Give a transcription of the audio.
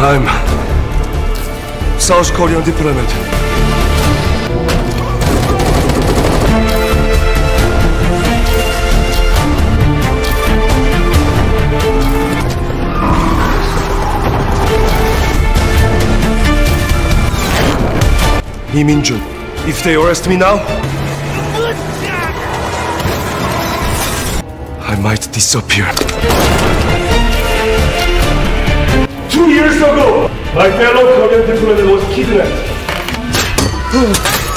I'm South Korean diplomat. Lee Min-jun, if they arrest me now, I might disappear. 2 years ago, my fellow Korean diplomat was kidnapped.